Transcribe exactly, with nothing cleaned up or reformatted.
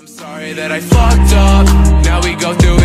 sorry that I fucked up. Now we go through